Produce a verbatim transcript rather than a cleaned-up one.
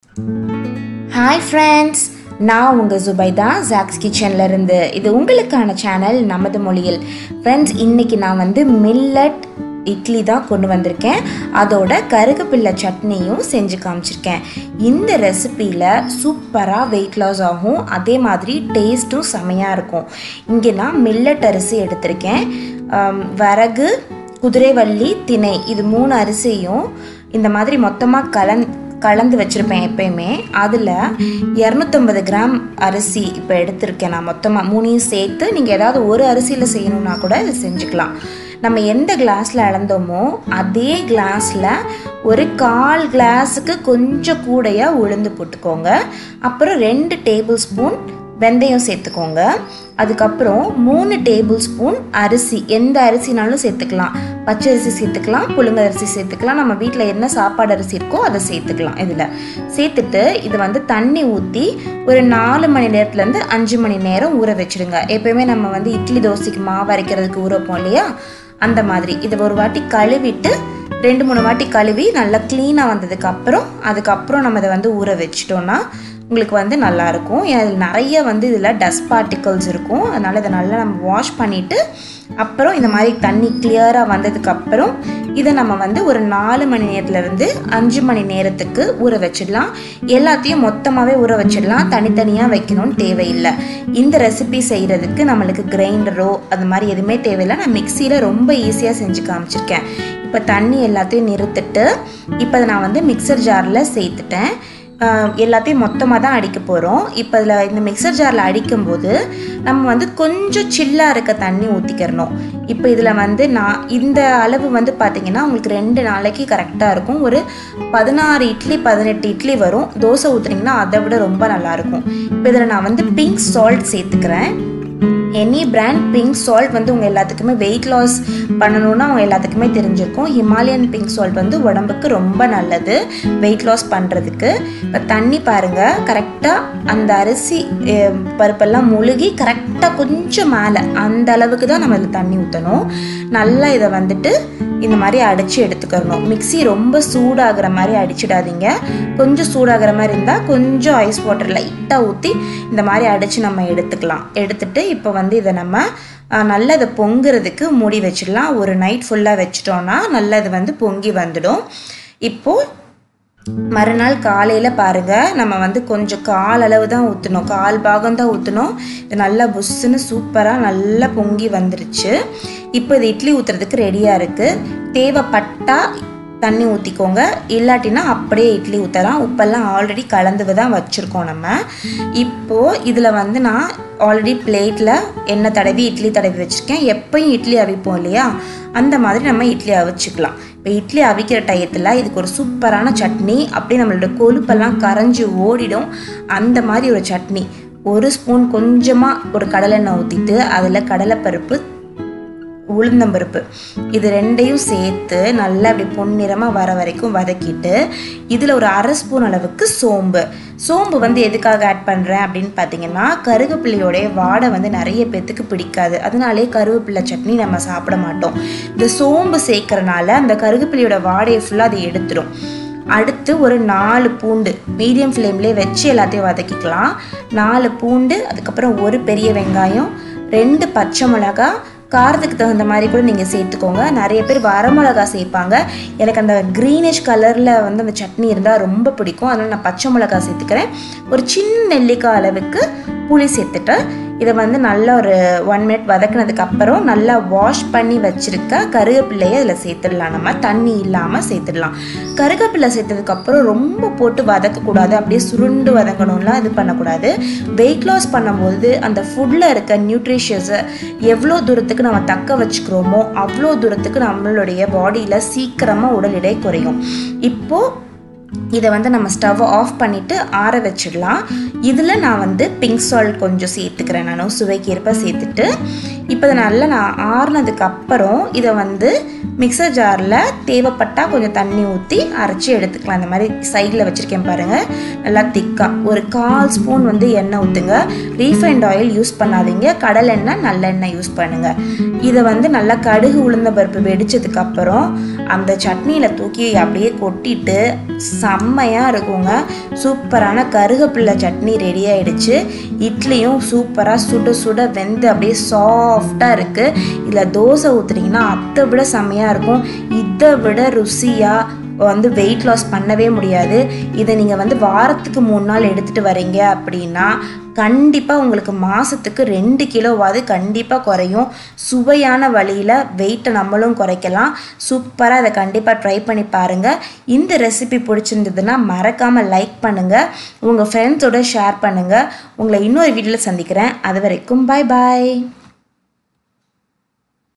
Hi friends, நான் உங்கள் Zubaida Jacks கிச்சன்ல இருந்து. இது உங்களுக்கான சேனல் நமது மொழியில். ஃப்ரெண்ட்ஸ், இன்னைக்கு நான் வந்து மில்லட் இட்லி தான் கொண்டு வந்திருக்கேன். அதோட கருகப்பில்லை சட்னியும் செஞ்சு காமிச்சிருக்கேன். இந்த ரெசிப்பியில் சூப்பராக வெயிட் லாஸ் ஆகும், அதே மாதிரி டேஸ்ட்டும் செமையாக இருக்கும். இங்கே நான் மில்லட் அரிசி எடுத்திருக்கேன். வரகு, குதிரைவள்ளி, திணை, இது மூணு அரிசியும் இந்த மாதிரி மொத்தமாக கலந் கலந்து வச்சுருப்பேன் எப்பயுமே. அதில் இரநூத்தம்பது கிராம் அரிசி இப்போ எடுத்திருக்கேன் நான். மொத்தமாக மூணையும் சேர்த்து நீங்கள் ஏதாவது ஒரு அரிசியில் செய்யணுன்னா கூட இது செஞ்சுக்கலாம். நம்ம எந்த கிளாஸில் அளந்தோமோ அதே கிளாஸில் ஒரு கால் கிளாஸுக்கு கொஞ்சம் கூடையாக உளுந்து போட்டுக்கோங்க. அப்புறம் ரெண்டு டேபிள் ஸ்பூன் வெந்தயம் சேர்த்துக்கோங்க. அதுக்கப்புறம் மூணு டேபிள் ஸ்பூன் அரிசி, எந்த அரிசினாலும் சேர்த்துக்கலாம். பச்சை அரிசி சேர்த்துக்கலாம், புழுங்க அரிசி சேர்த்துக்கலாம், நம்ம வீட்டில் என்ன சாப்பாடு அரிசி இருக்கோ அதை சேர்த்துக்கலாம். இதில் சேர்த்துட்டு இது வந்து தண்ணி ஊற்றி ஒரு நாலு மணி நேரத்துலேருந்து அஞ்சு மணி நேரம் ஊற வச்சுடுங்க. எப்பயுமே நம்ம வந்து இட்லி தோசைக்கு மாவு அரைக்கிறதுக்கு ஊற வைப்போம் இல்லையா, அந்த மாதிரி. இதை ஒரு வாட்டி கழுவிட்டு ரெண்டு மூணு வாட்டி கழுவி நல்லா க்ளீனாக வந்ததுக்கு அப்புறம் அதுக்கப்புறம் நம்ம இதை வந்து ஊற வச்சிட்டோன்னா உங்களுக்கு வந்து நல்லாயிருக்கும். ஏன்னா இதில் நிறைய வந்து இதில் டஸ்ட் பார்ட்டிகல்ஸ் இருக்கும். அதனால் இதை நல்லா நம்ம வாஷ் பண்ணிவிட்டு அப்புறம் இந்த மாதிரி தண்ணி கிளியராக வந்ததுக்கப்புறம் இதை நம்ம வந்து ஒரு நாலு மணி நேரத்துலேருந்து அஞ்சு மணி நேரத்துக்கு ஊற வச்சிடலாம். எல்லாத்தையும் மொத்தமாகவே ஊற வச்சிடலாம், தனித்தனியாக வைக்கணும்னு தேவையில்லை. இந்த ரெசிபி செய்கிறதுக்கு நம்மளுக்கு கிரைண்டரோ அது மாதிரி எதுவுமே தேவையில்லை. நான் மிக்சியில் ரொம்ப ஈஸியாக செஞ்சு காமிச்சிருக்கேன். இப்போ தண்ணி எல்லாத்தையும் நிறுத்திட்டு இப்போ அதை நான் வந்து மிக்சர் ஜாரில் சேர்த்துட்டேன். எல்லாத்தையும் மொத்தமாக தான் அடிக்க போகிறோம். இப்போ இதில் இந்த மிக்சர் ஜாரில் அடிக்கும்போது நம்ம வந்து கொஞ்சம் சில்லாக இருக்க தண்ணி ஊற்றிக்கிறணும். இப்போ இதில் வந்து நான் இந்த அளவு வந்து பார்த்திங்கன்னா உங்களுக்கு ரெண்டு நாளைக்கு கரெக்டாக இருக்கும். ஒரு பதினாறு இட்லி பதினெட்டு இட்லி வரும். தோசை ஊற்றுனீங்கன்னா அதை விட ரொம்ப நல்லாயிருக்கும். இப்போ இதில் நான் வந்து பிங்க் சால்ட் சேர்த்துக்கிறேன். எனி பிராண்ட் பிங்க் சால்ட் வந்து உங்கள் எல்லாத்துக்குமே வெயிட் லாஸ் பண்ணணுன்னா அவங்க எல்லாத்துக்குமே தெரிஞ்சிருக்கும். ஹிமாலயன் பிங்க் சால்ட் வந்து உடம்புக்கு ரொம்ப நல்லது வெயிட் லாஸ் பண்ணுறதுக்கு. இப்போ தண்ணி பாருங்கள், கரெக்டாக அந்த அரிசி பருப்பெல்லாம் முழுகி கரெக்டாக கொஞ்சம் மேலே அந்த அளவுக்கு தான் நம்ம இதில் தண்ணி ஊற்றணும். நல்லா இதை வந்துட்டு இந்த மாதிரி அடித்து எடுத்துக்கிறணும். மிக்சி ரொம்ப சூடாகிற மாதிரி அடிச்சிடாதீங்க. கொஞ்சம் சூடாகிற மாதிரி இருந்தால் கொஞ்சம் ஐஸ் வாட்டர் லைட்டாக ஊற்றி இந்த மாதிரி அடித்து நம்ம எடுத்துக்கலாம். எடுத்துட்டு இப்போ வந்து இதை நம்ம நல்லா இதை பொங்குறதுக்கு மூடி வச்சிடலாம். ஒரு நைட் ஃபுல்லாக வச்சிட்டோன்னா நல்லா இது வந்து பொங்கி வந்துடும். இப்போது மறுநாள் காலையில் பாருங்கள், நம்ம வந்து கொஞ்சம் கால் அளவு தான் ஊற்றணும், கால் பாகம் தான் ஊற்றணும். இது நல்லா புஷ்ஷுன்னு சூப்பராக நல்லா பொங்கி வந்துருச்சு. இப்போ இது இட்லி ஊற்றுறதுக்கு ரெடியாக இருக்குது. தேவைப்பட்டா தண்ணி ஊற்றிக்கோங்க, இல்லாட்டினா அப்படியே இட்லி ஊற்றலாம். உப்பெல்லாம் ஆல்ரெடி கலந்து தான் வச்சுருக்கோம் நம்ம. இப்போது இதில் வந்து நான் ஆல்ரெடி பிளேட்டில் எண்ணெய் தடவி இட்லி தடவி வச்சுருக்கேன். எப்பயும் இட்லி அவிப்போம் இல்லையா, அந்த மாதிரி நம்ம இட்லி அவிச்சிக்கலாம். இப்போ இட்லி அவிக்கிற டயத்தில் இதுக்கு ஒரு சூப்பரான சட்னி, அப்படியே நம்மளோட கொழுப்பெல்லாம் கரைஞ்சி ஓடிடும். அந்த மாதிரி ஒரு சட்னி. ஒரு ஸ்பூன் கொஞ்சமாக ஒரு கடலெண்ணெய் ஊற்றிட்டு அதில் கடலைப்பருப்பு, உளுந்தம்பருப்பு இது ரெண்டையும் சேர்த்து நல்லா அப்படி பொன்னிறமாக வர வரைக்கும் வதக்கிட்டு இதில் ஒரு அரை ஸ்பூன் அளவுக்கு சோம்பு. சோம்பு வந்து எதுக்காக ஆட் பண்ணுறேன் அப்படின்னு பார்த்தீங்கன்னா, கருவேப்பிள்ளையோடைய வாடை வந்து நிறைய பேர்த்துக்கு பிடிக்காது. அதனாலே கருவேப்பிள்ளை சட்னி நம்ம சாப்பிட மாட்டோம். இந்த சோம்பு சேர்க்கறனால அந்த கருவேப்பிள்ளையோட வாடையை ஃபுல்லாக அதை எடுத்துடும். அடுத்து ஒரு நாலு பூண்டு மீடியம் ஃப்ளேம்லேயே வச்சு எல்லாத்தையும் வதக்கிக்கலாம். நாலு பூண்டு, அதுக்கப்புறம் ஒரு பெரிய வெங்காயம், ரெண்டு பச்சை மிளகா, காரத்துக்கு தகுந்த மாதிரி கூட நீங்கள் சேர்த்துக்கோங்க. நிறைய பேர் வரமிளகா சேர்ப்பாங்க. எனக்கு அந்த க்ரீனிஷ் கலரில் வந்து அந்த சட்னி இருந்தால் ரொம்ப பிடிக்கும். அதனால் நான் பச்சை மிளகா சேர்த்துக்கிறேன். ஒரு சின்ன நெல்லிக்காய் அளவுக்கு புளி சேர்த்துட்டு இதை வந்து நல்லா ஒரு ஒன் மினிட் வதக்கினதுக்கப்புறம் நல்லா வாஷ் பண்ணி வச்சுருக்க கருவேப்பிள்ளையை அதில் சேர்த்துடலாம். நம்ம தண்ணி இல்லாமல் சேர்த்துடலாம். கருவேப்பிள்ளை சேர்த்ததுக்கப்புறம் ரொம்ப போட்டு வதக்கக்கூடாது, அப்படியே சுருண்டு வதங்கணும்லாம் இது பண்ணக்கூடாது. வெயிட் லாஸ் பண்ணும்போது அந்த ஃபுட்டில் இருக்க நியூட்ரிஷியஸை எவ்வளோ தூரத்துக்கு நம்ம தக்க வச்சுக்கிறோமோ அவ்வளோ தூரத்துக்கு நம்மளுடைய பாடியில் சீக்கிரமாக உடல் எடை குறையும். இப்போது இதை வந்து நம்ம ஸ்டவ் ஆஃப் பண்ணிவிட்டு ஆற வச்சிடலாம். இதில் நான் வந்து பிங்க் சால்ட் கொஞ்சம் சேர்த்துக்கிறேன். நானும் சுவைக்கு ஏற்ப சேர்த்துட்டு இப்போ இதை நல்லா நான் ஆறுனதுக்கு அப்புறம் இதை வந்து மிக்சர் ஜாரில் தேவைப்பட்டால் கொஞ்சம் தண்ணி ஊற்றி அரைச்சி எடுத்துக்கலாம். இந்த மாதிரி சைடில் வச்சுருக்கேன் பாருங்கள், நல்லா திக்காக. ஒரு கால் ஸ்பூன் வந்து எண்ணெய் ஊற்றுங்க. ரீஃபைண்ட் ஆயில் யூஸ் பண்ணாதீங்க, கடல் எண்ணெய் நல்லெண்ணெய் யூஸ் பண்ணுங்கள். இதை வந்து நல்லா கடுகு உளுந்த பருப்பு வெடித்ததுக்கு அப்புறம் அந்த சட்னியில் தூக்கி அப்படியே கொட்டிட்டு செம்மையாக இருக்குங்க. சூப்பரான கருகப்பிள்ளை சட்னி ரெடி ஆகிடுச்சு. இட்லியும் சூப்பராக சுட சுட வெந்து அப்படியே சாஃப்டாக இருக்குது. இதில் தோசை ஊற்றுனீங்கன்னா அதை விட செம்மையாக இருக்கும். இதை விட ருசியாக வந்து வெயிட் லாஸ் பண்ணவே முடியாது. இதை நீங்கள் வந்து வாரத்துக்கு மூணு நாள் எடுத்துகிட்டு வரீங்க அப்படின்னா கண்டிப்பாக உங்களுக்கு மாதத்துக்கு ரெண்டு கிலோவாவது கண்டிப்பாக குறையும். சுவையான வழியில் வெயிட்டை நம்மளும் குறைக்கலாம். சூப்பராக இதை கண்டிப்பாக ட்ரை பண்ணி பாருங்கள். இந்த ரெசிபி பிடிச்சிருந்ததுன்னா மறக்காமல் லைக் பண்ணுங்கள், உங்கள் ஃப்ரெண்ட்ஸோட ஷேர் பண்ணுங்கள். உங்களை இன்னொரு வீடியோவில் சந்திக்கிறேன். அது வரைக்கும் பாய் பாய்.